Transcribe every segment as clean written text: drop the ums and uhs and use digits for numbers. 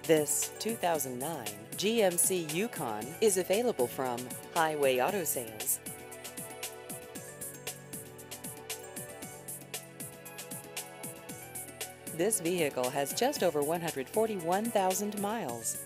This 2009 GMC Yukon is available from Highway Auto Sales. This vehicle has just over 141,000 miles.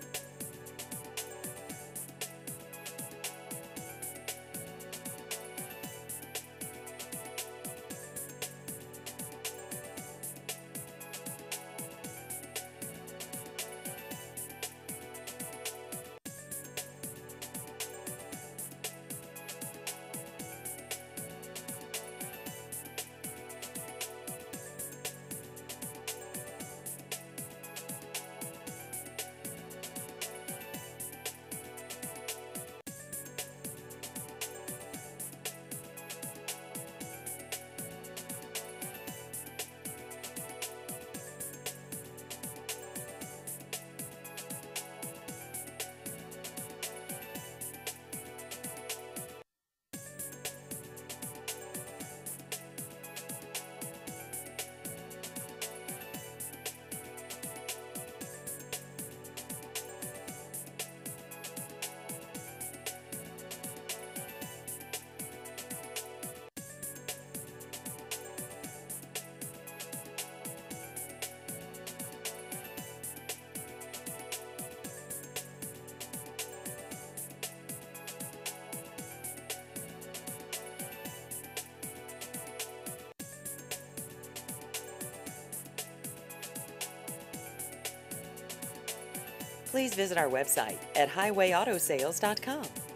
Please visit our website at highwayautosales.com.